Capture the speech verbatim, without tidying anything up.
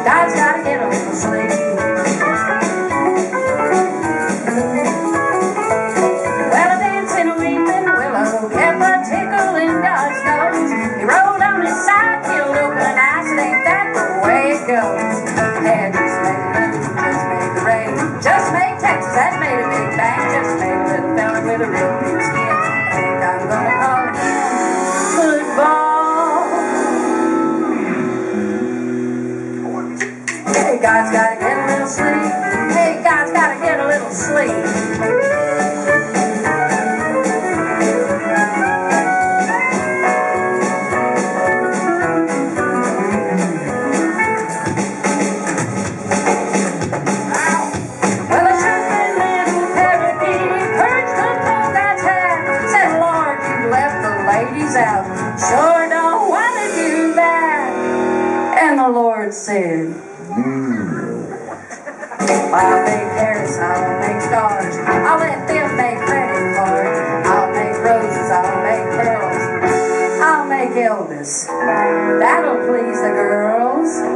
God's gotta get a little sleep. Well, a dancing, a weeping willow kept a tickle in God's nose. He rolled on his side, killed open an eye, said, ain't that the way it goes? And just made the moon, just made the rain, just made Texas, that made a big bang, just made a little fella with a real big skin. I think I'm gonna call him football. Hey, God's gotta get a little sleep. Hey, God's gotta get a little sleep. Out. Sure don't want to do that. And the Lord said, mm. I'll make Paris, I'll make stars, I'll let them make credit cards, I'll make roses, I'll make pearls, I'll make Elvis. That'll please the girls.